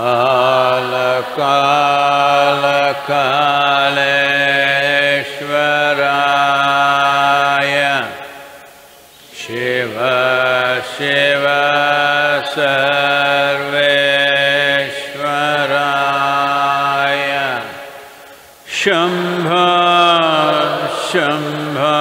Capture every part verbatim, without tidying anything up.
Kala Kala Kaleshwaraya Shiva Shiva Sarveshwaraya Shambha Shambha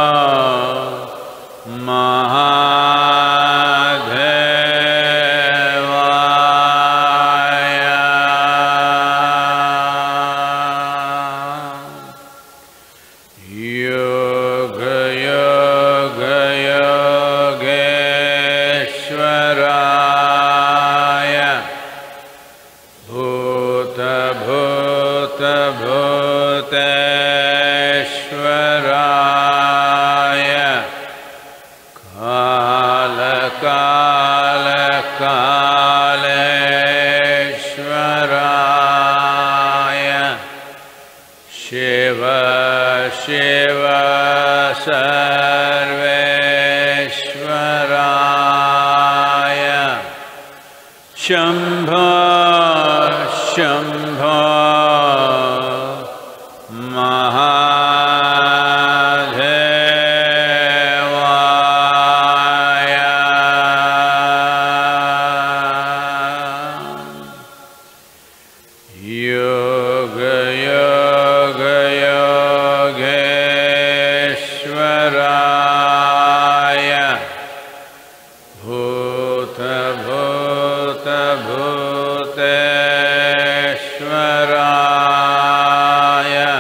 Sarveshwaraya Shambha Shambha Mahadevaya Yoga Yoga Yogeshwaraya Bhuta Bhuta Bhuteshwaraya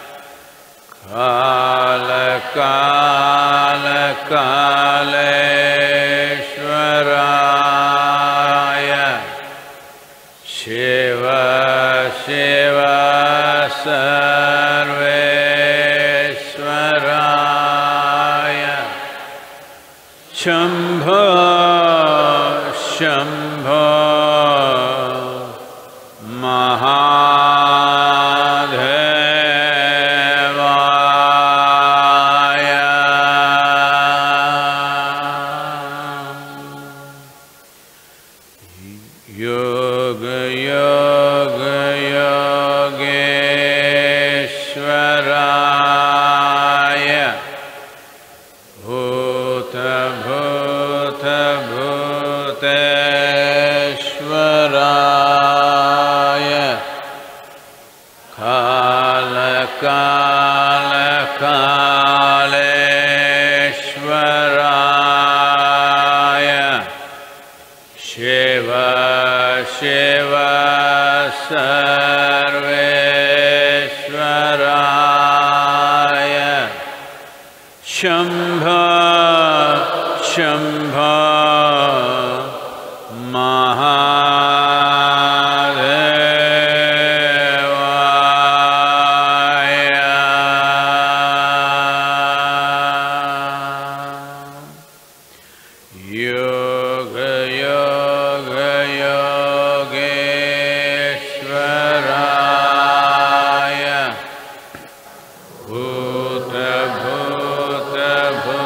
Kala Kala Kaleshwaraya Shiva Shiva Sarveshwaraya Shambha Shambha Mahadevaya Yoga Yoga Yogeshwaraya Bhuta Bhuta Bhuteshwaraya Kala Kala Kaleshwaraya Shiva Shiva Sarveshwaraya Shambha Shambha Mahadevaya Yoga Yoga Yogeshwaraya Bhuta Bhuta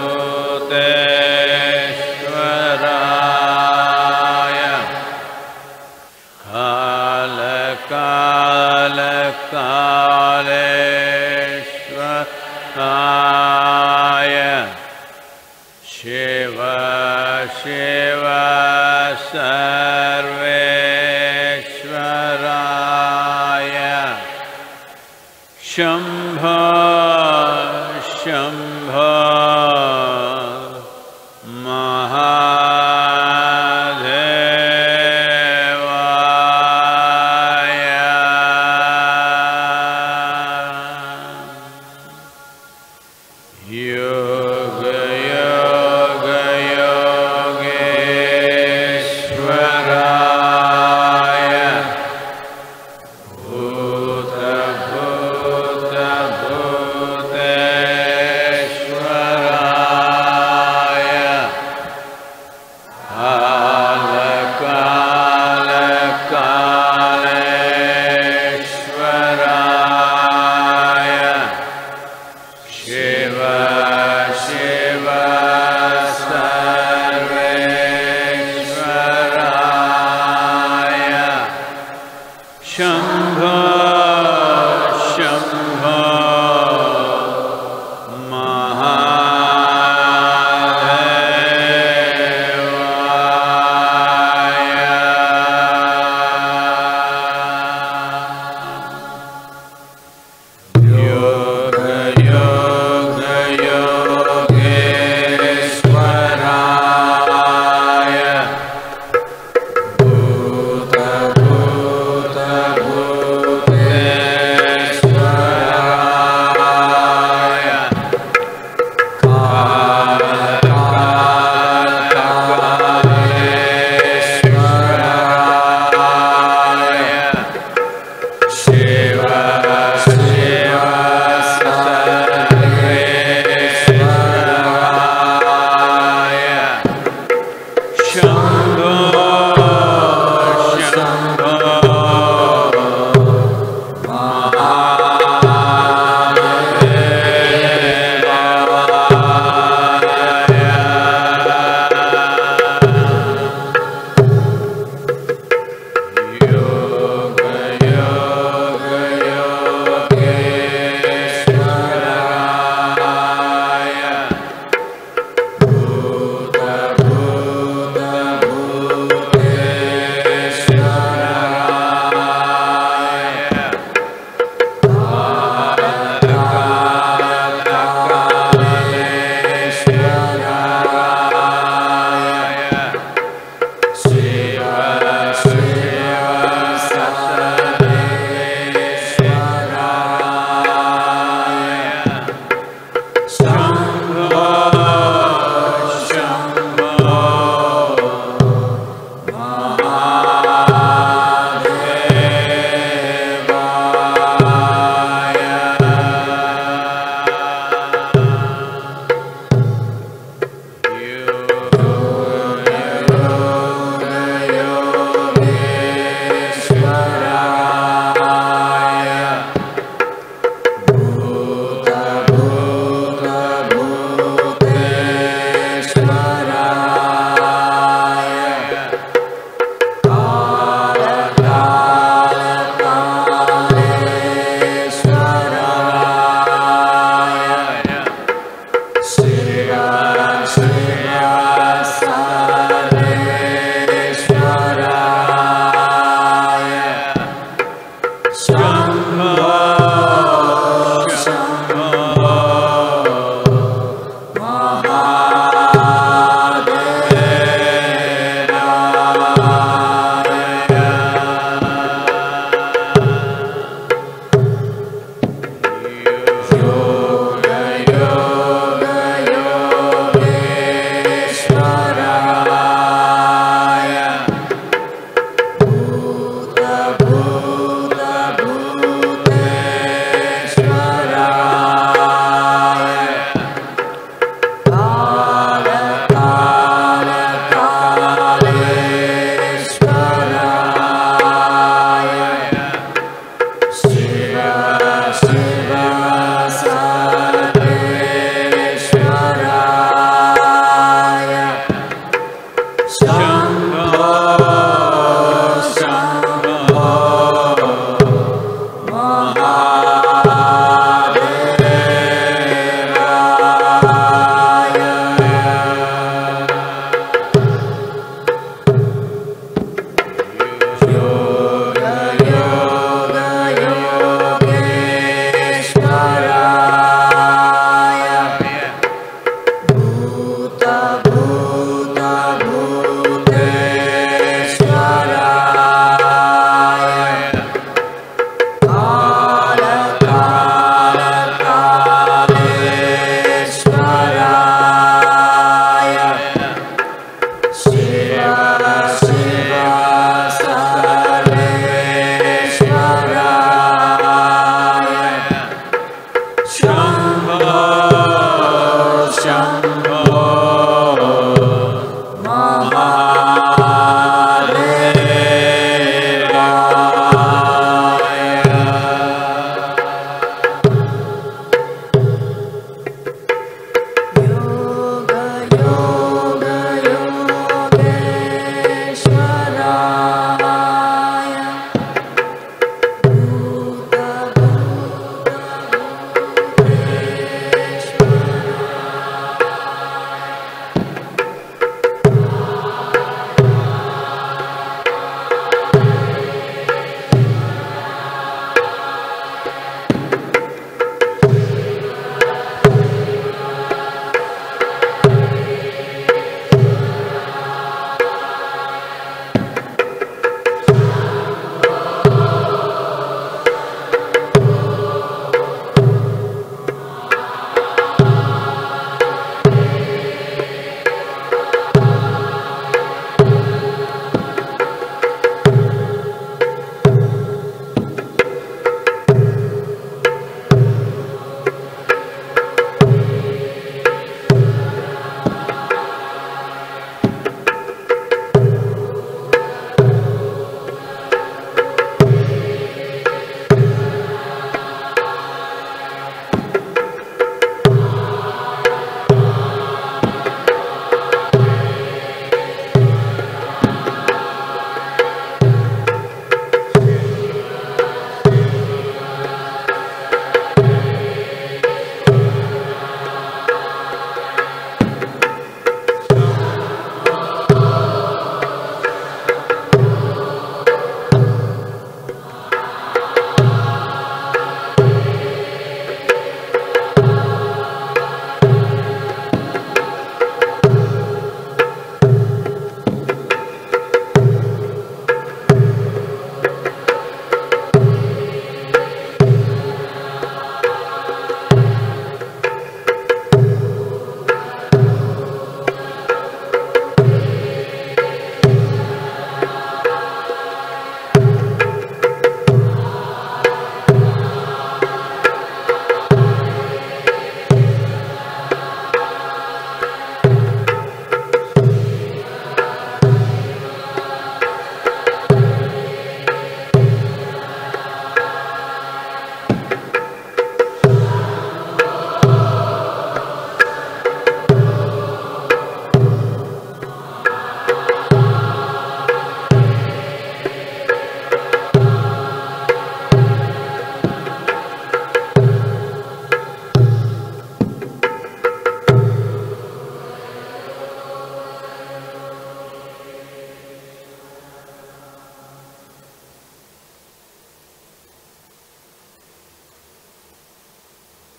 Bhuteshwaraya Kala Kala Kaleshwaraya Shiva Shiva Sarveshwaraya Shambha Shambha Mahadevaya Yoga Yoga Yogeshwaraya Bhuta Bhuta Bhuteshwaraya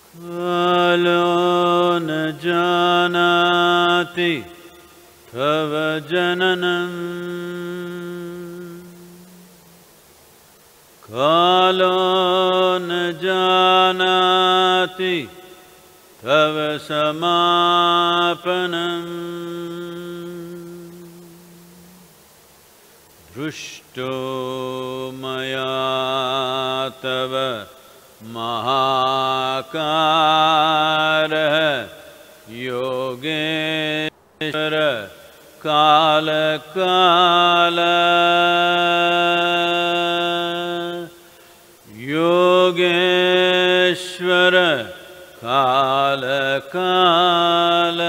कालो न जानाति तव जननं कालो न जानाति तव समापनम् दृष्टो मया तव महाकारः योगेश्वर काल काल योगेश्वर काल काल.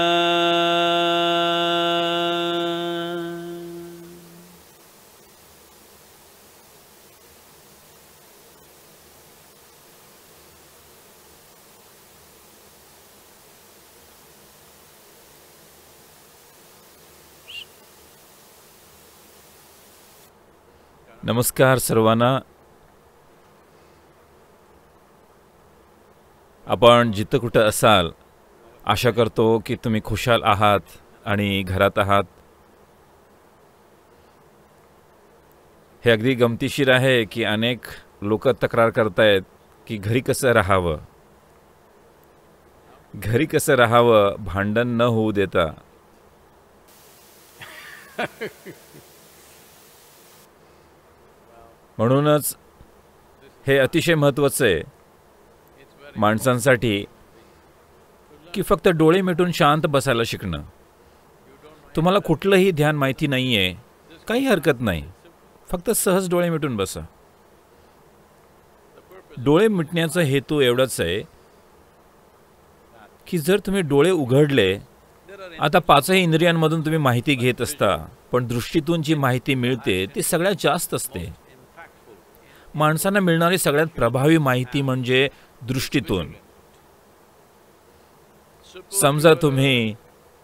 नमस्कार सर्वांना. आपण जिथं कुठं असाल आशा करतो की तुम्ही खुशाल आहात आणि घरात आहात. हे अगदी गमतीशीर आहे की अनेक लोक तक्रार करतायत की घरी कसं राहावं, घरी कसं राहावं भांडण न होऊ देता. म्हणूनच हे अतिशय महत्त्वाचं आहे माणसांसाठी की फक्त डोळे मिटून शांत बसायला शिकणं. तुम्हाला कुठलंही ध्यान माहिती नाही आहे, काही हरकत नाही, फक्त सहज डोळे मिटून बसा. डोळे मिटण्याचा हेतू एवढाच आहे की जर तुम्ही डोळे उघडले, आता पाचही इंद्रियांमधून तुम्ही माहिती घेत असता, पण दृष्टीतून जी माहिती मिळते ती सगळ्यात जास्त असते. माणसांना मिळणारी सगळ्यात प्रभावी माहिती म्हणजे दृष्टीतून. समजा तुम्ही,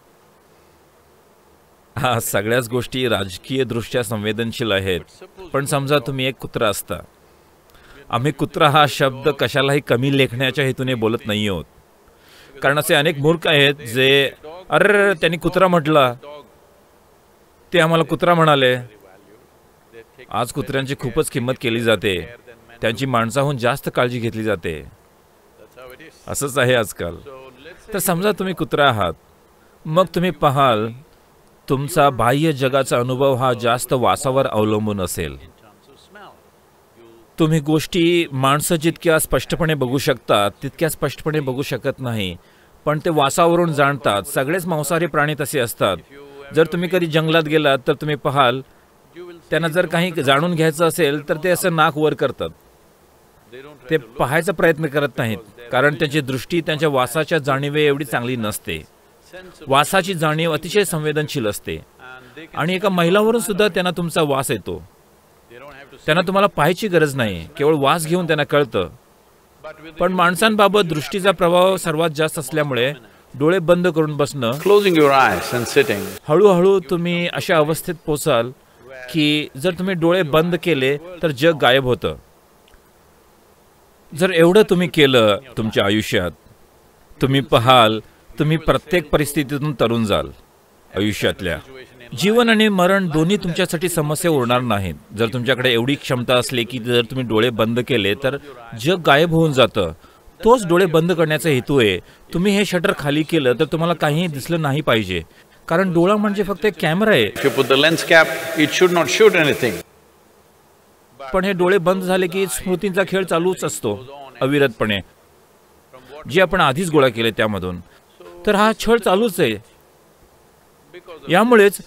हा सगळ्याच गोष्टी राजकीय दृष्ट्या संवेदनशील आहेत, पण समजा तुम्ही एक कुत्रा असता. आम्ही कुत्रा हा शब्द कशालाही कमी लेखण्याच्या हेतूने बोलत नाही आहोत, कारण असे अनेक मूर्ख आहेत जे अरे त्यांनी कुत्रा म्हटला, ते आम्हाला कुत्रा म्हणाले. आज कुत्र्यांची खूपच किंमत केली जाते, त्यांची माणसाहून जास्त काळजी घेतली जाते. असंच आहे आजकाल. तर समजा तुम्ही कुत्रा आहात, मग तुम्ही पाहाल तुमचा बाह्य जगाचा अनुभव हा जास्त वासावर अवलंबून असेल. तुम्ही गोष्टी माणसं जितक्या स्पष्टपणे बघू शकतात तितक्या स्पष्टपणे बघू शकत नाही, पण ते वासावरून जाणतात. सगळेच मांसाहारी प्राणी तसे असतात. जर तुम्ही कधी जंगलात गेलात तर तुम्ही पाहाल त्यांना जर काही जाणून घ्यायचं असेल तर ते असं नाक वर करतात, ते पाहायचा प्रयत्न करत नाहीत, कारण त्यांची दृष्टी त्यांच्या वासाच्या जाणीवे एवढी चांगली नसते. वासाची जाणीव अतिशय संवेदनशील असते आणि एका महिलावरून सुद्धा त्यांना तुमचा वास येतो. त्यांना तुम्हाला पाहायची गरज नाही, केवळ वास घेऊन त्यांना कळतं. पण माणसांबाबत दृष्टीचा प्रभाव सर्वात जास्त असल्यामुळे डोळे बंद करून बसणं, Closing your eyes and sitting. हळूहळू तुम्ही अशा अवस्थेत पोचाल की जर तुम्ही डोळे बंद केले तर जग गायब होतं. जर एवढं तुम्ही केलं तुमच्या आयुष्यात, तुम्ही पाहाल तुम्ही प्रत्येक परिस्थितीतून तरुण जाल. आयुष्यातल्या जीवन आणि मरण दोन्ही तुमच्यासाठी समस्या उरणार नाहीत. जर तुमच्याकडे एवढी क्षमता असली की जर तुम्ही डोळे बंद केले तर जग गायब होऊन जातं. तोच डोळे बंद करण्याचा हेतू आहे. तुम्ही हे शटर खाली केलं तर तुम्हाला काहीही दिसलं नाही पाहिजे, कारण डोळा म्हणजे फक्त एक कॅमेरा आहे. If you put the lens cap, it should not shoot anything. पण हे डोळे बंद झाले की स्मृतींचा खेळ चालूच असतो अविरतपणे, जे आपण आधीच गोळा केले त्यामधून. तर हा छळ चालूच आहे. यामुळेच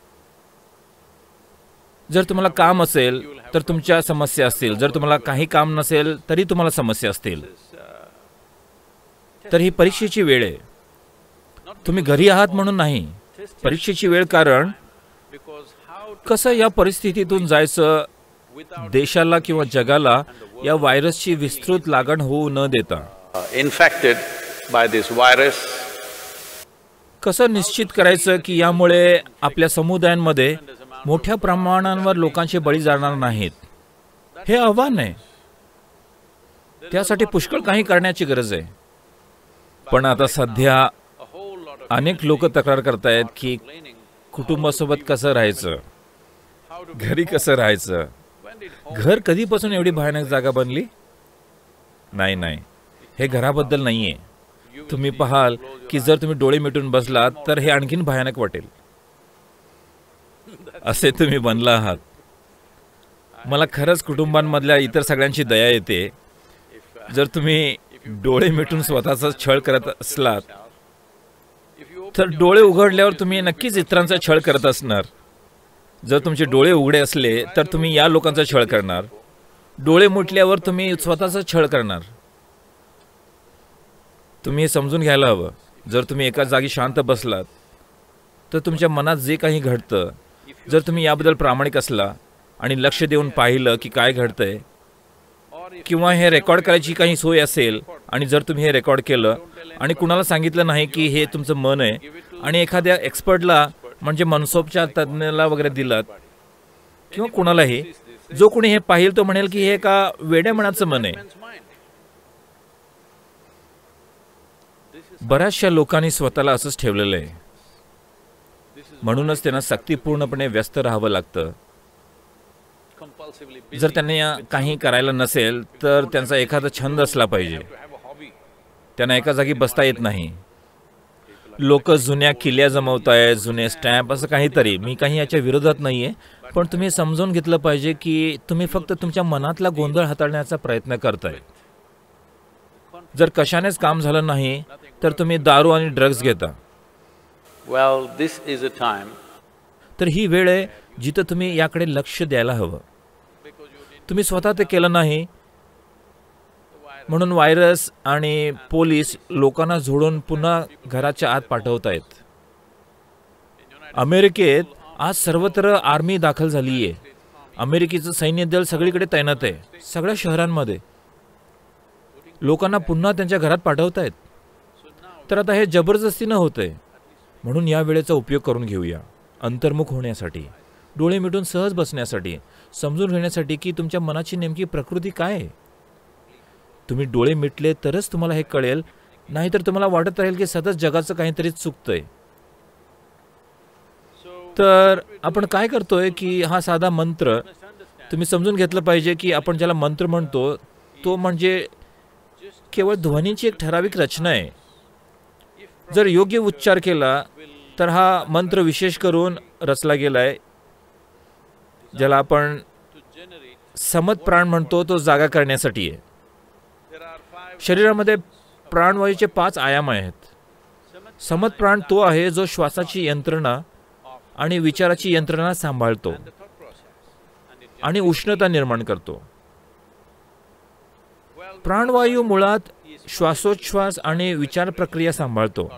जर तुम्हाला काम असेल तर तुमच्या समस्या असतील, जर तुम्हाला काही काम नसेल तरी तुम्हाला समस्या असतील. तर ही परीक्षेची वेळ आहे. तुम्ही घरी आहात म्हणून नाही, परीक्षेची वेळ. कारण कसं या परिस्थितीतून जायचं, देशाला किंवा जगाला या व्हायरसची विस्तृत लागण होऊ न देता. Infected by this virus. कसं निश्चित करायचं की यामुळे आपल्या समुदायांमध्ये मोठ्या प्रमाणावर लोकांचे बळी जाणार नाहीत, हे आव्हान आहे. त्यासाठी पुष्कळ काही करण्याची गरज आहे. पण आता सध्या अनेक लोक तक्रार करतायत की कुटुंबासोबत कसं राहायचं, घरी कसं राहायचं. घर कधीपासून एवढी भयानक जागा बनली? नाही नाही, हे घराबद्दल नाहीये. तुम्ही पाहाल की जर तुम्ही डोळे मिटून बसलात तर हे आणखीन भयानक वाटेल. असे तुम्ही बनला आहात. मला खरंच कुटुंबांमधल्या इतर सगळ्यांची दया येते. जर तुम्ही डोळे मिटून स्वतःचा छळ करत असलात तर डोळे उघडल्यावर तुम्ही नक्कीच इतरांचा छळ करत असणार. जर तुमचे डोळे उघडे असले तर तुम्ही या लोकांचा छळ करणार. डोळे मिटल्यावर तुम्ही स्वतःचा छळ करणार. तुम्ही हे समजून घ्यायला हवं. जर तुम्ही एका जागी शांत बसलात तर तुमच्या मनात जे काही घडतं, जर तुम्ही याबद्दल प्रामाणिक असला आणि लक्ष देऊन पाहिलं की काय घडतंय, किंवा हे रेकॉर्ड करायची काही सोय असेल आणि जर तुम्ही हे रेकॉर्ड केलं आणि कुणाला सांगितलं नाही की हे तुमचं मन आहे आणि एखाद्या एक्सपर्टला म्हणजे मनसोपच्या तज्ज्ञाला वगैरे दिलात किंवा कुणालाही, जो कोणी हे पाहिल तो म्हणेल की हे एका वेड्या मनाचं मन आहे. बऱ्याचशा लोकांनी स्वतःला असंच ठेवलेलं आहे. म्हणूनच त्यांना सक्तीपूर्णपणे व्यस्त राहावं लागतं. जर त्यांना काही करायला नसेल तर त्यांचा एखादा छंद असला पाहिजे. त्यांना एका जागी बसता येत नाही. लोक जुन्या किल्ल्या जमवतायत, जुने स्टॅम्प, असं काहीतरी. मी काही याच्या विरोधात नाहीये, पण तुम्ही समजून घेतलं पाहिजे की तुम्ही फक्त तुमच्या मनातला गोंधळ हाताळण्याचा प्रयत्न करताय. जर कशानेच काम झालं नाही तर तुम्ही दारू आणि ड्रग्ज घेता. Well, this is a time. तर ही वेळ आहे जिथं तुम्ही याकडे लक्ष द्यायला हवं. तुम्ही स्वतः ते केलं नाही म्हणून व्हायरस आणि पोलीस लोकांना झोडून पुन्हा घराच्या आत पाठवत आहेत. अमेरिकेत आज सर्वत्र आर्मी दाखल झाली आहे. अमेरिकेचं सैन्य दल सगळीकडे तैनात आहे. सगळ्या शहरांमध्ये लोकांना पुन्हा त्यांच्या घरात पाठवत आहेत. तर आता हे जबरदस्तीनं होतंय. म्हणून या वेळेचा उपयोग करून घेऊया अंतर्मुख होण्यासाठी, डोळे मिटून सहज बसण्यासाठी, समजून घेण्यासाठी की तुमच्या मनाची नेमकी प्रकृती काय आहे. तुम्ही डोळे मिटले तरच तुम्हाला हे कळेल, नाहीतर तुम्हाला वाटत राहील की सतत जगाचं काहीतरी चुकतंय. तर आपण काय करतोय की हा साधा मंत्र तुम्ही समजून घेतलं पाहिजे की आपण ज्याला मंत्र म्हणतो तो म्हणजे केवळ ध्वनीची एक ठराविक रचना आहे. जर योग्य उच्चार केला तर हा मंत्र विशेष करून रचला गेलाय, ज्याला आपण समत प्राण म्हणतो, तो जागा करण्यासाठी आहे. शरीरामध्ये प्राणवायूचे पाच आयाम आहेत. समत प्राण तो आहे जो श्वासाची यंत्रणा आणि विचाराची यंत्रणा सांभाळतो आणि उष्णता निर्माण करतो. प्राणवायू मुळात श्वासोच्छ्वास आणि विचार प्रक्रिया सांभाळतो.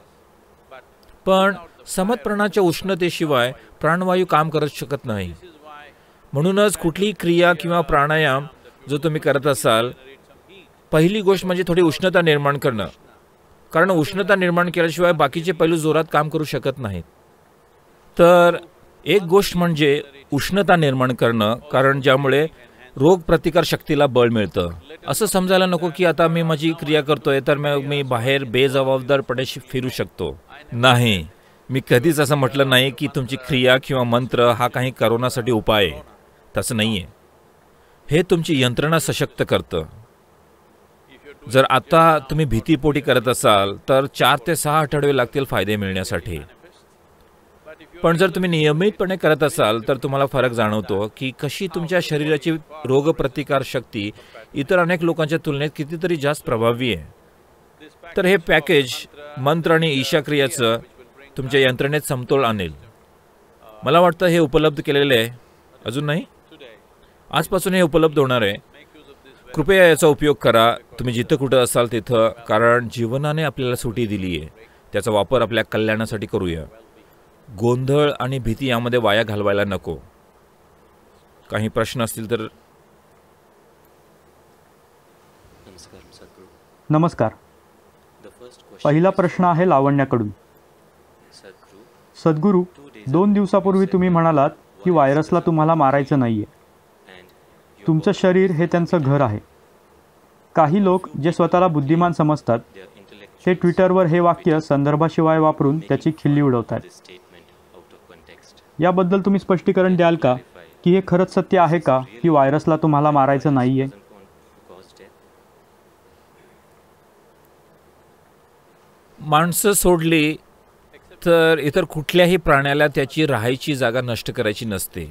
पण समत प्राणाच्या उष्णतेशिवाय प्राणवायू काम करत शकत नाही. म्हणूनच कुठलीही क्रिया किंवा प्राणायाम जो तुम्ही करत असाल, पहिली गोष्ट म्हणजे थोडी उष्णता निर्माण करणं. कारण उष्णता निर्माण केल्याशिवाय बाकीचे पैलू जोरात काम करू शकत नाहीत. तर एक गोष्ट म्हणजे उष्णता निर्माण करणं, कारण ज्यामुळे रोग प्रतिकार शक्तीला बळ मिळतं. असं समजायला नको की आता मी माझी क्रिया करतोय तर मी बाहेर बेजबाबदारपणे फिरू शकतो. नाही, मी कधीच असं म्हटलं नाही की तुमची क्रिया किंवा मंत्र हा काही करोनासाठी उपाय आहे. तसं नाहीये. हे तुमची यंत्रणा सशक्त करतं. जर आता तुम्ही भीतीपोटी करत असाल तर चार ते सहा आठवडे लागतील फायदे मिळण्यासाठी. पण जर तुम्ही नियमितपणे करत असाल तर तुम्हाला फरक जाणवतो की कशी तुमच्या शरीराची रोगप्रतिकार शक्ती इतर अनेक लोकांच्या तुलनेत कितीतरी जास्त प्रभावी आहे. तर हे पॅकेज मंत्र आणि ईशा क्रियाचं तुमच्या यंत्रणेत समतोल आणेल. मला वाटतं हे उपलब्ध केलेले आहे. अजून नाही? आजपासून हे उपलब्ध होणार आहे. कृपया याचा उपयोग करा तुम्ही जिथं कुठं असाल तिथं, कारण जीवनाने आपल्याला सुटी दिली आहे. त्याचा वापर आपल्या कल्याणासाठी करूया. गोंधळ आणि भीती यामध्ये वाया घालवायला नको. काही प्रश्न असतील तर. नमस्कार. पहिला प्रश्न आहे लावण्याकडून. सद्गुरू, दोन दिवसापूर्वी तुम्ही म्हणालात की व्हायरसला तुम्हाला मारायचं नाहीये. तुमचं शरीर हे त्यांचं घर आहे. काही लोक जे स्वतःला बुद्धिमान समजतात ते ट्विटरवर हे वाक्य संदर्भाशिवाय वापरून त्याची खिल्ली उडवतात. याबद्दल तुम्ही स्पष्टीकरण द्याल का की हे खरंच सत्य आहे का की व्हायरसला तुम्हाला मारायचं नाहीये? माणसं सोडली तर इतर कुठल्याही प्राण्याला त्याची राहायची जागा नष्ट करायची नसते.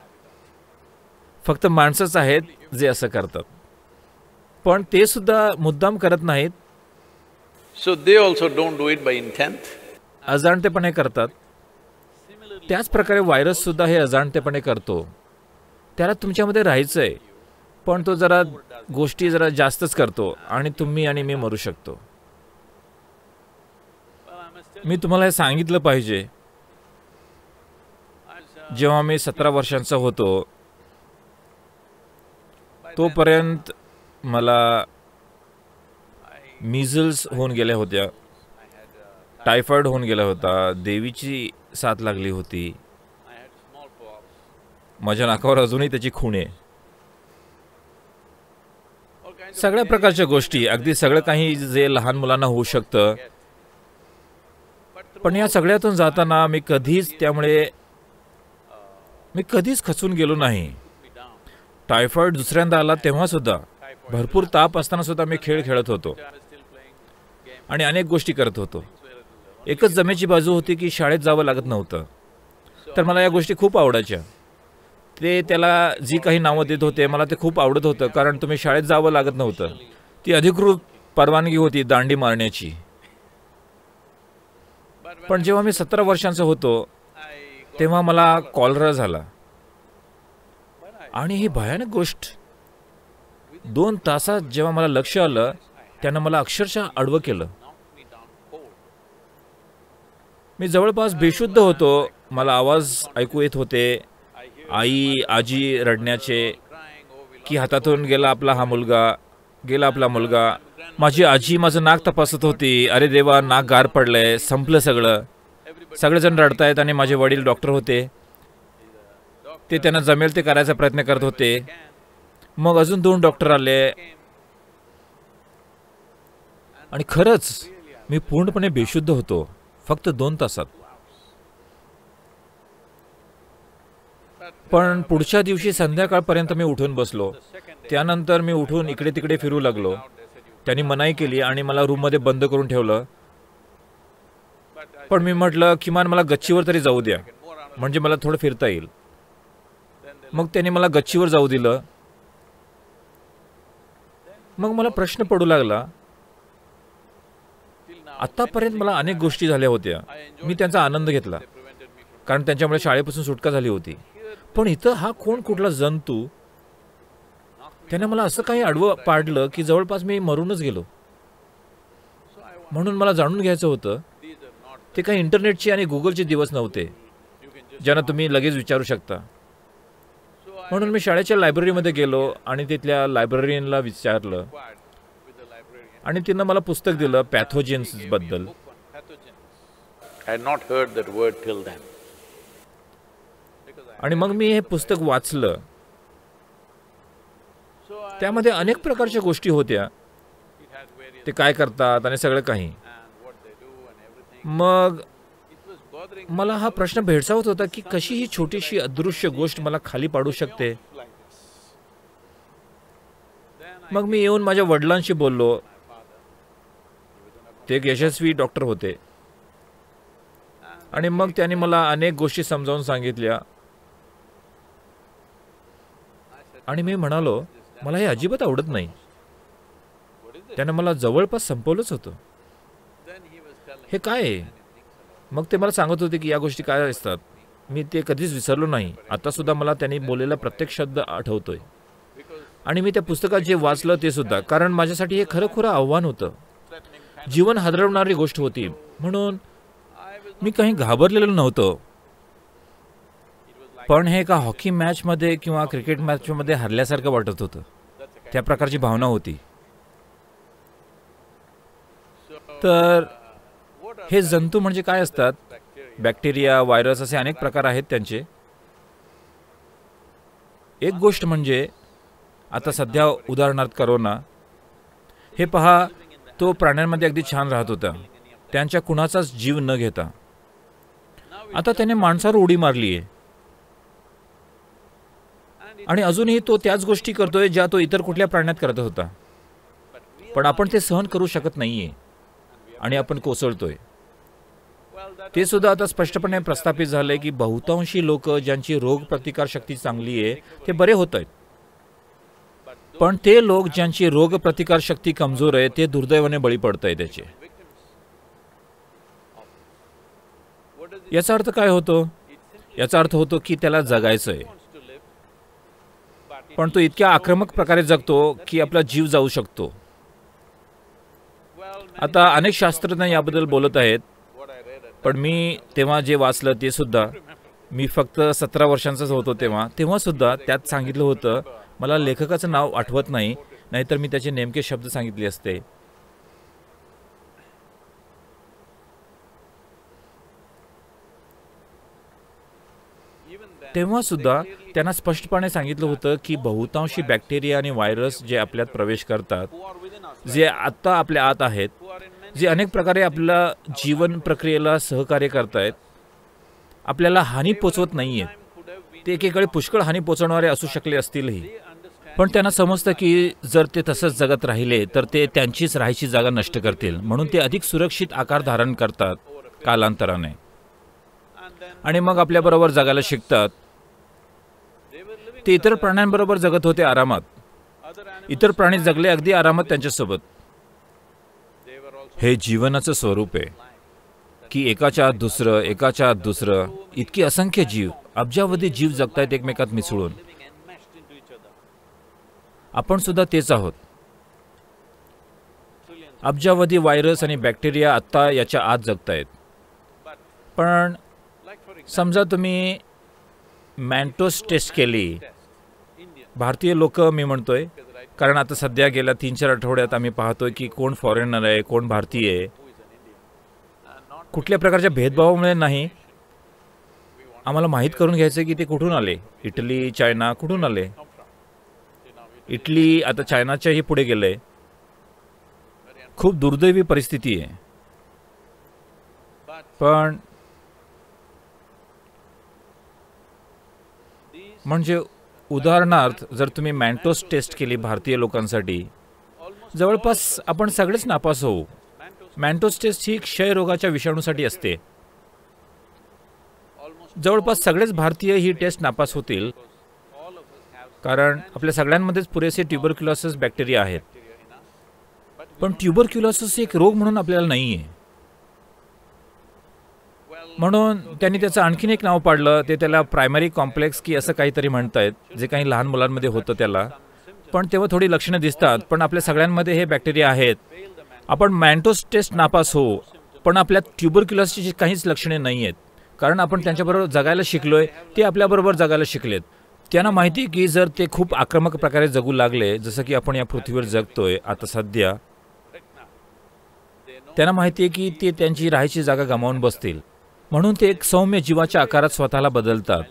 फक्त माणसंच आहेत जे असं करतात, पण ते सुद्धा मुद्दाम करत नाहीत. So they also don't do it by intent. अजाणतेपणे करतात. त्याच प्रकारे व्हायरस सुद्धा हे अजाणतेपणे करतो. त्याला तुमच्यामध्ये राहायचंय, पण तो जरा गोष्टी जरा जास्तच करतो आणि तुम्ही आणि मी मरू शकतो. मी तुम्हाला हे सांगितलं पाहिजे. जेव्हा मी सतरा वर्षांचा होतो तोपर्यंत मला मिझल्स होऊन गेल्या होत्या, टायफॉइड होऊन गेला होता, देवीची साथ लागली होती, माझ्या नाकावर अजूनही त्याची खूण आहे. सगळ्या प्रकारच्या गोष्टी, अगदी सगळं काही जे लहान मुलांना होऊ शकतं. पण या सगळ्यातून जाताना मी कधीच त्यामुळे मी कधीच खचून गेलो नाही. टायफॉइड दुसऱ्यांदा आला तेव्हा सुद्धा, भरपूर ताप असताना सुद्धा मी खेळ खेळत होतो आणि अनेक गोष्टी करत होतो. एकच जमेची बाजू होती की शाळेत जावं लागत नव्हतं. तर मला या गोष्टी खूप आवडायच्या. ते त्याला जी काही नावं देत होते मला ते खूप आवडत होतं, कारण तुम्ही शाळेत जावं लागत नव्हतं. ती अधिकृत परवानगी होती दांडी मारण्याची. पण जेव्हा मी सतरा वर्षांचा होतो तेव्हा मला कॉलरा झाला आणि ही भयानक गोष्ट. दोन तासात जेव्हा मला लक्ष आलं त्यानं मला अक्षरशः आडवं केलं. मी जवळपास बेशुद्ध होतो. मला आवाज ऐकू येत होते, आई आजी रडण्याचे, की हातातून गेला आपला हा मुलगा, गेला आपला मुलगा. माझी आजी माझं नाक तपासत होती. अरे देवा, नाक गार पडलंय, संपलं सगळं. सगळेजण रडतायत आणि माझे वडील डॉक्टर होते. ते त्यांना जमेल ते करायचा प्रयत्न करत होते. मग अजून दोन डॉक्टर आले आणि खरंच मी पूर्णपणे बेशुद्ध होतो फक्त दोन तासात. पण पुढच्या दिवशी संध्याकाळपर्यंत मी उठून बसलो. त्यानंतर मी उठून इकडे तिकडे फिरू लागलो. त्यांनी मनाई केली आणि मला रूममध्ये बंद करून ठेवलं. पण मी म्हटलं किमान मला गच्चीवर तरी जाऊ द्या, म्हणजे मला थोडं फिरता येईल. मग त्यांनी मला गच्चीवर जाऊ दिलं. मग मला प्रश्न पडू लागला. आतापर्यंत मला अनेक गोष्टी झाल्या होत्या, मी त्यांचा आनंद घेतला, कारण त्यांच्यामुळे शाळेपासून सुटका झाली होती. पण इथं हा कोण कुठला जंतू, त्याने मला असं काही आडवं पाडलं की जवळपास मी मरूनच गेलो. म्हणून मला जाणून घ्यायचं होतं. ते काही इंटरनेटचे आणि गुगलचे दिवस नव्हते ज्यांना तुम्ही लगेच विचारू शकता. म्हणून मी शाळेच्या लायब्ररीमध्ये गेलो आणि तिथल्या लायब्ररीयनला विचारलं आणि तिनं मला पुस्तक दिलं पॅथोजेन्स बद्दल. आणि मग मी हे पुस्तक वाचलं. त्यामध्ये अनेक प्रकारच्या गोष्टी होत्या, ते काय करतात आणि सगळं काही. मग मला हा प्रश्न भेडसावत होता की कशी ही छोटीशी अदृश्य गोष्ट मला खाली पाडू शकते. मग मी येऊन माझ्या वडिलांशी बोललो. ते एक यशस्वी डॉक्टर होते आणि मग त्यांनी मला अनेक गोष्टी समजावून सांगितल्या. आणि मी म्हणालो मला हे अजिबात आवडत नाही. त्यानं मला जवळपास संपवलंच होतं. हे काय आहे? मग ते मला सांगत होते की या गोष्टी काय असतात. मी ते कधीच विसरलो नाही. आता सुद्धा मला त्यांनी बोललेला प्रत्येक शब्द आठवतोय. आणि मी त्या पुस्तकात जे वाचलं ते सुद्धा, कारण माझ्यासाठी हे खरंखुरं आव्हान होतं. जीवन हादरवणारी गोष्ट होती. म्हणून मी काही घाबरलेलो नव्हतो. पण हे एका हॉकी मॅचमध्ये किंवा क्रिकेट मॅचमध्ये हरल्यासारखं वाटत होतं. त्या प्रकारची भावना होती. तर हे जंतू म्हणजे काय असतात? बॅक्टेरिया, व्हायरस असे अनेक प्रकार आहेत त्यांचे. एक गोष्ट म्हणजे आता सध्या उदाहरणार्थ करोना. हे पहा, तो प्राण्यांमध्ये अगदी छान राहत होता, त्यांच्या कुणाचाच जीव न घेता. आता त्याने माणसावर उडी मारली आहे आणि अजूनही तो त्याच गोष्टी करतोय ज्या तो इतर कुठल्या प्राण्यात करत होता. पण आपण ते सहन करू शकत नाहीये आणि आपण कोसळतोय. ते सुद्धा आता स्पष्टपणे प्रस्थापित झालंय की बहुतांशी लोक ज्यांची रोग प्रतिकार शक्ती चांगली आहे ते बरे होत आहेत, पण ते लोक ज्यांची रोग प्रतिकार शक्ती कमजोर आहे ते दुर्दैवाने बळी पडत आहे त्याचे. याचा अर्थ काय होतो? याचा अर्थ होतो की त्याला जगायचंय, पण तो इतक्या आक्रमक प्रकारे जगतो की आपला जीव जाऊ शकतो. आता अनेक शास्त्रज्ञ याबद्दल बोलत आहेत, पण मी तेव्हा जे वाचलं ते सुद्धा, मी फक्त सतरा वर्षांचाच होतो तेव्हा तेव्हा सुद्धा त्यात सांगितलं होतं, मला लेखकाचं नाव आठवत नाही, नाहीतर मी त्याचे नेमके शब्द सांगितले असते. तेव्हा सुद्धा त्यांना स्पष्टपणे सांगितलं होतं की बहुतांशी बॅक्टेरिया आणि व्हायरस जे आपल्यात प्रवेश करतात, जे आत्ता आपल्या आत आहेत, जे अनेक प्रकारे आपल्या जीवन प्रक्रियेला सहकार्य करतायत, आपल्याला हानी पोचवत नाहीयेत. ते एकेकाळी पुष्कळ हानी पोचवणारे असू शकले असतीलही, पण त्यांना समजतं की जर ते तसंच जगत राहिले तर ते त्यांचीच राहायची जागा नष्ट करतील, म्हणून ते अधिक सुरक्षित आकार धारण करतात कालांतराने आणि मग आपल्याबरोबर जगायला शिकतात. ते इतर प्राण्यांबरोबर जगत होते आरामात. इतर प्राणी जगले अगदी आरामात त्यांच्यासोबत. हे जीवनाचं स्वरूप आहे की एकाच्या आत दुसरं, एकाच्या आत दुसरं, इतकी असंख्य जीव, अब्जावधी जीव जगतायत एकमेकात मिसळून. आपण सुद्धा तेच आहोत. अब्जावधी व्हायरस आणि बॅक्टेरिया आत्ता याच्या आत जगतायत. पण समजा तुम्ही मॅन्टोस टेस्ट केली, भारतीय लोक मी म्हणतोय, कारण आता सध्या गेल्या तीन चार आठवड्यात आम्ही पाहतोय की कोण फॉरेनर आहे, कोण भारतीय आहे. कुठल्या प्रकारच्या भेदभावामुळे नाही, आम्हाला माहीत करून घ्यायचं की ते कुठून आले. इटली, चायना, कुठून आले. इटली आता चायनाच्याही पुढे गेलंय. खूप दुर्दैवी परिस्थिती आहे. पण म्हणजे उदाहरणार्थ जर तुम्ही मॅन्टोस टेस्ट केली भारतीय लोकांसाठी, जवळपास आपण सगळेच नापास होऊ. मॅन्टोस टेस्ट ही क्षयरोगाच्या विषाणूसाठी असते. जवळपास सगळेच भारतीय ही टेस्ट नापास होतील, कारण आपल्या सगळ्यांमध्येच पुरेसे ट्युबरक्युलोसिस बॅक्टेरिया आहेत. पण ट्युबरक्युलोसिस एक रोग म्हणून आपल्याला नाही आहे. म्हणून त्यांनी त्याचं आणखीन एक नाव पाडलं, ते त्याला प्रायमरी कॉम्प्लेक्स की असं काहीतरी म्हणतायत, जे काही लहान मुलांमध्ये होतं त्याला. पण तेव्हा थोडी लक्षणं दिसतात, पण आपल्या सगळ्यांमध्ये हे बॅक्टेरिया आहेत. आपण मॅन्टोस टेस्ट नापास हो, पण आपल्या ट्युबरक्युलोसिसची काहीच लक्षणे नाही आहेत, कारण आपण त्यांच्याबरोबर जगायला शिकलोय, ते आपल्याबरोबर जगायला शिकलेत. त्यांना माहिती की जर ते खूप आक्रमक प्रकारे जगू लागले, जसं की आपण या पृथ्वीवर जगतोय आता सध्या, त्यांना माहिती आहे की ते त्यांची राहायची जागा गमावून बसतील. म्हणून ते एक सौम्य जीवाच्या आकारात स्वतःला बदलतात.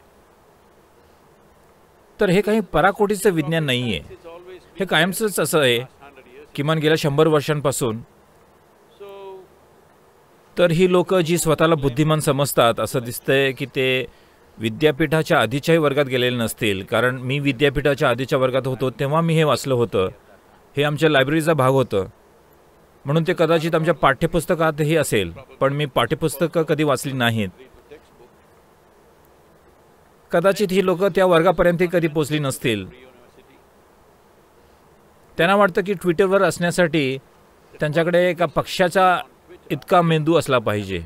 तर हे काही पराकोटीचं विज्ञान नाही आहे, हे कायमचंच असं आहे, किमान गेल्या शंभर वर्षांपासून. तर ही लोक जी स्वतःला बुद्धिमान समजतात, असं दिसतंय की ते विद्यापीठाच्या आधीच्याही वर्गात गेलेले नसतील, कारण मी विद्यापीठाच्या आधीच्या वर्गात होतो तेव्हा मी हे वाचलं होतं. हे आमच्या लायब्ररीचा भाग होतं, म्हणून ते कदाचित आमच्या पाठ्यपुस्तकातही असेल, पण मी पाठ्यपुस्तकं कधी वाचली नाहीत. कदाचित ही लोक त्या वर्गापर्यंत कधी पोचली नसतील. त्यांना वाटतं की ट्विटरवर असण्यासाठी त्यांच्याकडे एका पक्षाचा इतका मेंदू असला पाहिजे.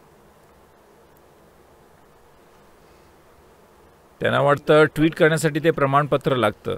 त्यांना वाटतं ट्विट करण्यासाठी ते प्रमाणपत्र लागतं.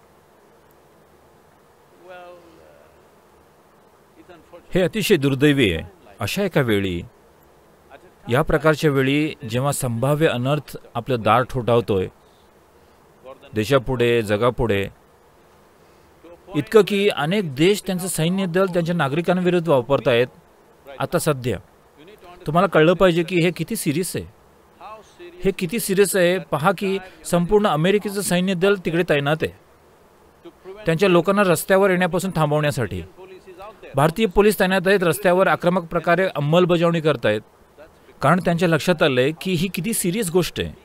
हे अतिशय दुर्दैवी आहे. अशा एका वेळी, या प्रकारच्या वेळी, जेव्हा संभाव्य अनर्थ आपलं दार ठोठावतोय देशापुढे, जगापुढे, इतकं की अनेक देश त्यांचं सैन्य दल त्यांच्या नागरिकांविरुद्ध वापरतायत आता सध्या. तुम्हाला कळलं पाहिजे की हे किती सिरियस आहे. हे किती सिरियस आहे पहा की संपूर्ण अमेरिकेचं सैन्य दल तिकडे तैनात आहे त्यांच्या लोकांना रस्त्यावर येण्यापासून थांबवण्यासाठी. भारतीय पोलीस तैनात आहेत, रस्त्यावर आक्रमक प्रकारे अंमलबजावणी करतायत, कारण त्यांच्या लक्षात आलंय की ही किती सिरियस गोष्ट आहे.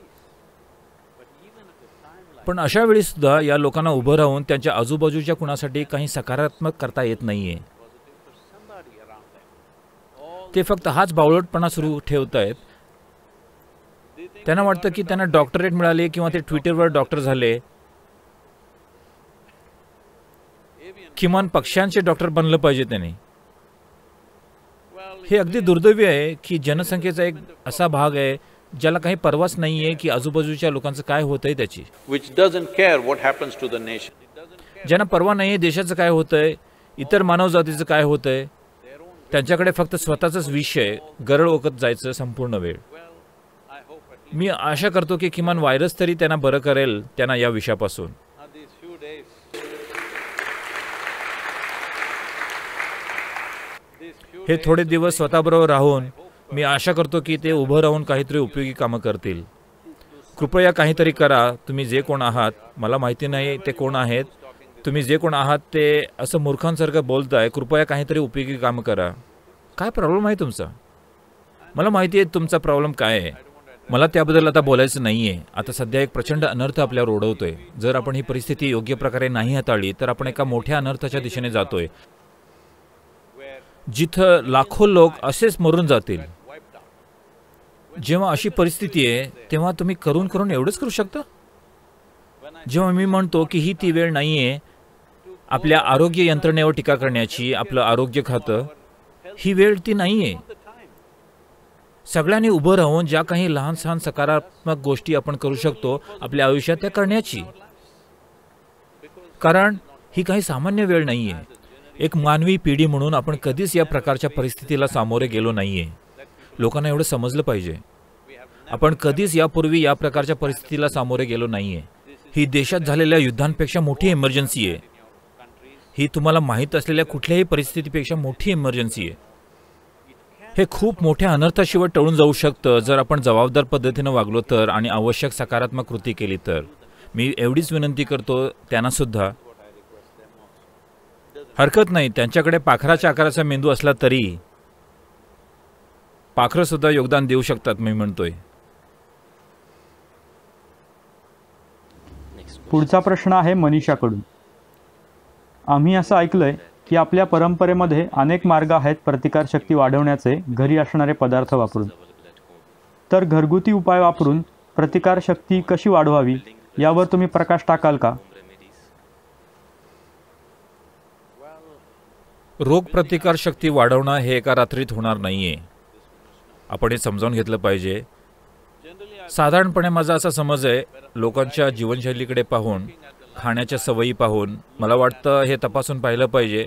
पण अशा वेळी सुद्धा या लोकांना उभं राहून त्यांच्या आजूबाजूच्या कुणासाठी काही सकारात्मक करता येत नाहीये. ते फक्त हाच बावळटपणा सुरू ठेवत आहेत. त्यांना वाटतं की त्यांना डॉक्टरेट मिळाले किंवा ते ट्विटरवर डॉक्टर झाले, किमान पक्ष्यांचे डॉक्टर बनलं पाहिजे त्यांनी. हे अगदी दुर्दैवी आहे की जनसंख्येचा एक असा भाग आहे ज्याला काही परवाच नाहीये की आजूबाजूच्या लोकांचं काय होतंय त्याची. which doesn't care what happens to the nation. ज्यांना परवा नाहीये देशाचं काय होतंय, इतर मानवजातीचं काय होतंय. त्यांच्याकडे फक्त स्वतःचाच विषय गरळ ओकत जायचं संपूर्ण वेळ. मी आशा करतो की किमान व्हायरस तरी त्यांना बरं करेल त्यांना या विषयापासून. हे थोडे दिवस स्वतःबरोबर राहून मी आशा करतो की ते उभं राहून काहीतरी उपयोगी कामं करतील. कृपया काहीतरी करा. तुम्ही जे कोण आहात, मला माहिती नाही ते कोण आहेत, तुम्ही जे कोण आहात ते असं मूर्खांसारखं बोलताय, कृपया काहीतरी उपयोगी कामं करा. काय प्रॉब्लेम आहे तुमचा? मला माहिती आहे तुमचा प्रॉब्लेम काय आहे. मला त्याबद्दल आता बोलायचं नाहीये. आता सध्या एक प्रचंड अनर्थ आपल्यावर ओढवतोय. जर आपण ही परिस्थिती योग्य प्रकारे नाही हाताळली तर आपण एका मोठ्या अनर्थाच्या दिशेने जातोय, जिथं लाखो लोक असेच मरून जातील. जेव्हा अशी परिस्थिती आहे तेव्हा तुम्ही करून करून एवढंच करू शकता. जेव्हा मी म्हणतो की ही ती वेळ नाहीये आपल्या आरोग्य यंत्रणेवर टीका करण्याची, आपलं आरोग्य खातं, ही वेळ ती नाहीये. सगळ्यांनी उभं राहून ज्या काही लहान सहान सकारात्मक गोष्टी आपण करू शकतो आपल्या आयुष्यात त्या करण्याची. कारण ही काही सामान्य वेळ नाहीये. एक मानवी पिढी म्हणून आपण कधीच या प्रकारच्या परिस्थितीला सामोरे गेलो नाहीये. लोकांना एवढं समजलं पाहिजे. आपण कधीच यापूर्वी या प्रकारच्या परिस्थितीला सामोरे गेलो नाहीये. ही देशात झालेल्या युद्धांपेक्षा मोठी इमर्जन्सी आहे. ही तुम्हाला माहीत असलेल्या कुठल्याही परिस्थितीपेक्षा मोठी इमर्जन्सी आहे. हे खूप मोठ्या अनर्थाशिवाय टळून जाऊ शकतं जर आपण जबाबदार पद्धतीनं वागलो तर आणि आवश्यक सकारात्मक कृती केली तर. मी एवढीच विनंती करतो त्यांना सुद्धा. हरकत नाही त्यांच्याकडे पाखराच्या आकाराचा मेंदू असला तरी पाखरं सुद्धा योगदान देऊ शकतात. मी म्हणतोय. पुढचा प्रश्न आहे मनीषाकडून. आम्ही असं ऐकलंय की आपल्या परंपरेमध्ये अनेक मार्ग आहेत प्रतिकारशक्ती वाढवण्याचे घरी असणारे पदार्थ वापरून. तर घरगुती उपाय वापरून प्रतिकारशक्ती कशी वाढवावी यावर तुम्ही प्रकाश टाकाल का? रोग प्रतिकार शक्ती वाढवणं हे एका रात्रीत होणार नाहीये. आपण हे समजावून घेतलं पाहिजे. साधारणपणे माझा असा समज आहे, लोकांच्या जीवनशैलीकडे पाहून, खाण्याच्या सवयी पाहून मला वाटतं हे तपासून पाहिलं पाहिजे.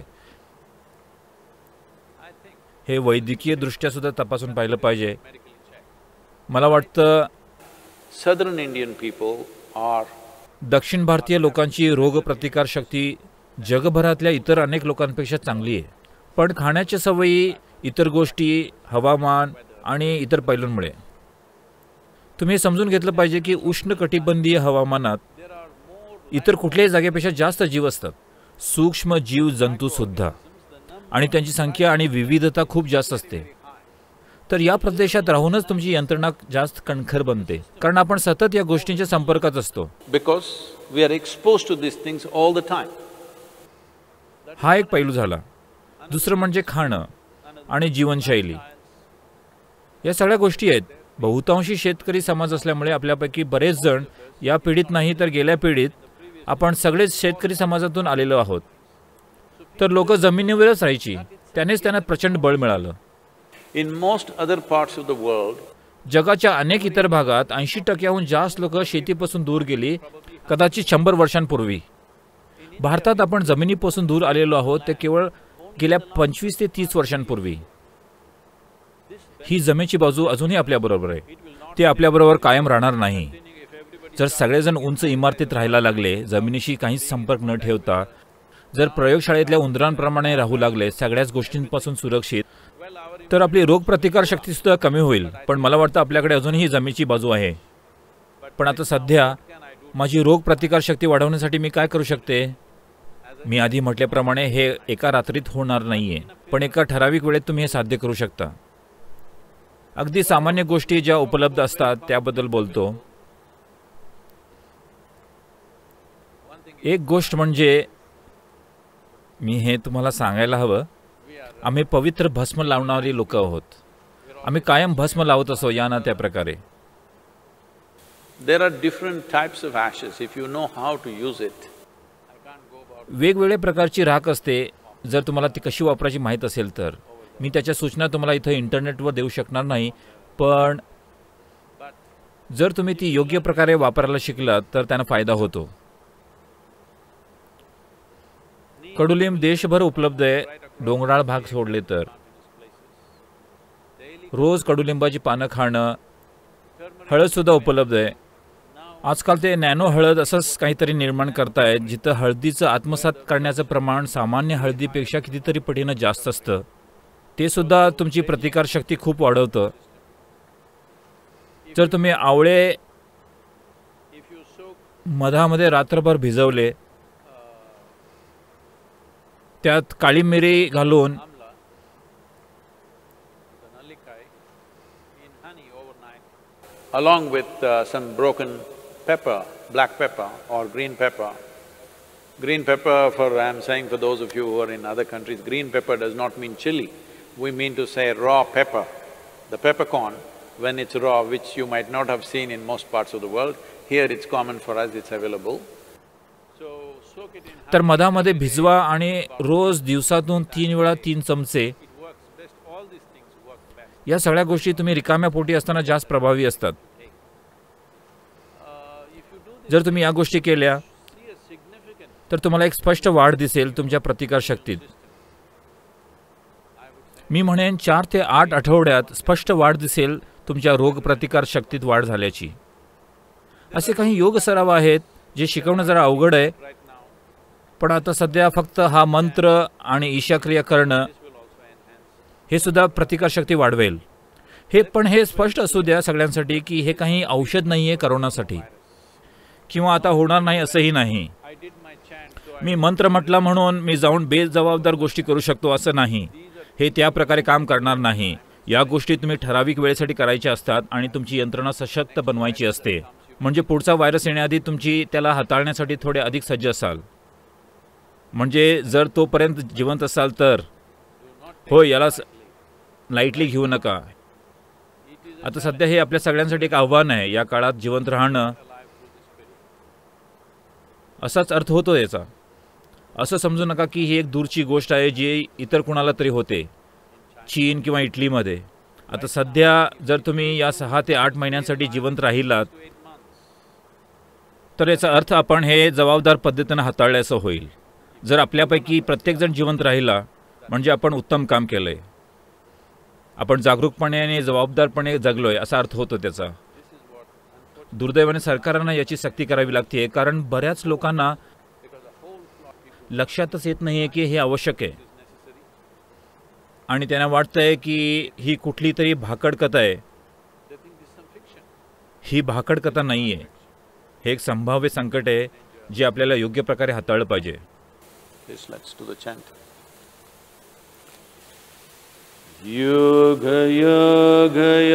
हे वैद्यकीय दृष्ट्या सुद्धा तपासून पाहिलं पाहिजे. मला वाटतं Southern Indian people are दक्षिण भारतीय लोकांची रोग प्रतिकार शक्ती जगभरातल्या इतर अनेक लोकांपेक्षा चांगली आहे. पण खाण्याच्या सवयी, इतर गोष्टी, हवामान आणि इतर पैलूंमुळे. तुम्ही हे समजून घेतलं पाहिजे की उष्णकटिबंधीय हवामानात इतर कुठल्याही जागेपेक्षा जास्त जीव असतात, सूक्ष्म जीव जंतू सुद्धा, आणि त्यांची संख्या आणि विविधता खूप जास्त असते. तर या प्रदेशात राहूनच तुमची यंत्रणा जास्त कणखर बनते, कारण आपण सतत या गोष्टींच्या संपर्कात असतो. because we are exposed to these things all the time. हा एक पैलू झाला. दुसरं म्हणजे खाणं आणि जीवनशैली. या सगळ्या गोष्टी आहेत. बहुतांशी शेतकरी समाज असल्यामुळे आपल्यापैकी बरेच जण या पिढीत नाही तर गेल्या पिढीत आपण सगळेच शेतकरी समाजातून आलेलो आहोत. तर लोक जमिनीवरच राहायची, त्यानेच त्यांना प्रचंड बळ मिळालं. In most other parts of the world, जगाच्या अनेक इतर भागात ऐंशी टक्क्याहून जास्त लोक शेतीपासून दूर गेली, कदाचित शंभर वर्षांपूर्वी. भारतात आपण जमिनीपासून दूर आलेलो आहोत ते केवळ गेल्या पंचवीस ते तीस वर्षांपूर्वी. ही जमेची बाजू अजूनही आपल्याबरोबर आहे. ती आपल्याबरोबर कायम राहणार नाही. जर सगळेजण उंच इमारतीत राहायला लागले, जमिनीशी काहीच संपर्क न ठेवता, जर प्रयोगशाळेतल्या उंदरांप्रमाणे राहू लागले, सगळ्याच गोष्टींपासून सुरक्षित, तर आपली रोगप्रतिकार शक्ती सुद्धा कमी होईल. पण मला वाटतं आपल्याकडे अजूनही जमेची बाजू आहे. पण आता सध्या माझी रोगप्रतिकार शक्ती वाढवण्यासाठी मी काय करू शकते? मी आधी म्हटल्याप्रमाणे हे एका रात्रीत होणार नाहीये, पण एका ठराविक वेळेत तुम्ही हे साध्य करू शकता. अगदी सामान्य गोष्टी ज्या उपलब्ध असतात त्याबद्दल बोलतो. एक गोष्ट म्हणजे मी हे तुम्हाला सांगायला हवं, आम्ही पवित्र भस्म लावणारी लोक आहोत. आम्ही कायम भस्म लावत असो या ना त्या प्रकारे. There are different types of ashes if you know how to use it. वेगवेगळ्या प्रकारची राख असते. जर तुम्हाला ती कशी वापरायची माहीत असेल तर. मी त्याच्या सूचना तुम्हाला इथं इंटरनेटवर देऊ शकणार नाही, पण जर तुम्ही ती योग्य प्रकारे वापरायला शिकलात तर त्यांना फायदा होतो. कडुलिंब देशभर उपलब्ध आहे, डोंगराळ भाग सोडले तर. रोज कडुलिंबाची पानं खाणं. हळद सुद्धा उपलब्ध आहे. आजकाल ते नॅनो हळद असंच काहीतरी निर्माण करतायत जिथं हळदीचं आत्मसात करण्याचं प्रमाण सामान्य हळदीपेक्षा कितीतरी पटीनं जास्त असतं. ते सुद्धा तुमची प्रतिकारशक्ती खूप वाढवतं. जर तुम्ही आवळे मधामध्ये रात्रभर भिजवले, त्यात काळी मिरी घालून along with uh, some broken pepper, black pepper or green pepper. Green pepper, for I'm saying for those of you who are in other countries, green pepper does not mean chili. We mean to say raw pepper. The peppercorn, when it's raw, which you might not have seen in most parts of the world, here it's common for us, it's available. So soak it in. तर मधामध्ये भिजवा आणि रोज दिवसातून तीन वेळा तीन चमचे. या सगळ्या गोष्टी तुम्ही रिकाम्या पोटी असताना जास्त प्रभावी असतात. जर तुम्ही या गोष्टी केल्या तर तुम्हाला एक स्पष्ट वाढ दिसेल तुमच्या प्रतिकारशक्तीत. मी म्हणेन चार ते आठ आठवड्यात स्पष्ट वाढ दिसेल तुमच्या रोग प्रतिकारशक्तीत वाढ झाल्याची. असे काही योग सराव आहेत जे शिकवणं जरा अवघड आहे, पण आता सध्या फक्त हा मंत्र आणि ईशाक्रिया करणं हे सुद्धा प्रतिकारशक्ती वाढवेल. हे पण हे स्पष्ट असू द्या सगळ्यांसाठी की हे काही औषध नाही आहे करोनासाठी, किंवा आता होणार नाही असंही नाही. मी मंत्र म्हटला म्हणून मी जाऊन बेजबाबदार गोष्टी करू शकतो असं नाही. हे त्या प्रकारे काम करणार नाही. या गोष्टी तुम्ही ठराविक वेळेसाठी करायच्या असतात आणि तुमची यंत्रणा सशक्त बनवायची असते. म्हणजे पुढचा व्हायरस येण्याआधी तुमची त्याला हाताळण्यासाठी थोडे अधिक सज्ज असाल. म्हणजे जर तोपर्यंत जिवंत असाल तर होय, याला लाईटली घेऊ नका. आता सध्या हे आपल्या सगळ्यांसाठी एक आव्हान आहे. या काळात जिवंत राहणं असाच अर्थ होतो याचा. असं समजू नका की ही एक दूरची गोष्ट आहे जी इतर कुणाला तरी होते, चीन किंवा इटलीमध्ये. आता सध्या जर तुम्ही या सहा ते आठ महिन्यांसाठी जिवंत राहिलात तर याचा अर्थ आपण हे जबाबदार पद्धतीनं हाताळल्याचं होईल. जर आपल्यापैकी प्रत्येकजण जिवंत राहिला म्हणजे आपण उत्तम काम केलंय, आपण जागरूकपणे आणि जबाबदारपणे जगलोय असा अर्थ होतो त्याचा. दुर्दैवाने सरकारांना याची सक्ती करावी लागते, कारण बऱ्याच लोकांना लक्षातच येत नाहीये की हे आवश्यक आहे आणि त्यांना वाटतंय की ही कुठली तरी भाकड कथा आहे. ही भाकड कथा नाहीये. हे एक संभाव्य संकट आहे जे आपल्याला योग्य प्रकारे हाताळलं पाहिजे. योग योग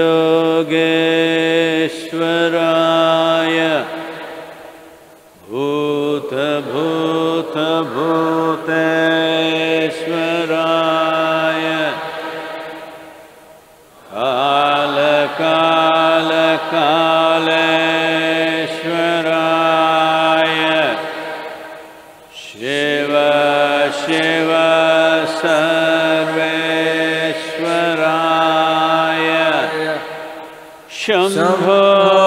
योगेश्वराय भूत भूत भूतेश्वराय काल काल कालेश्वराय शिव शिव सर्वेश्वराय शंभो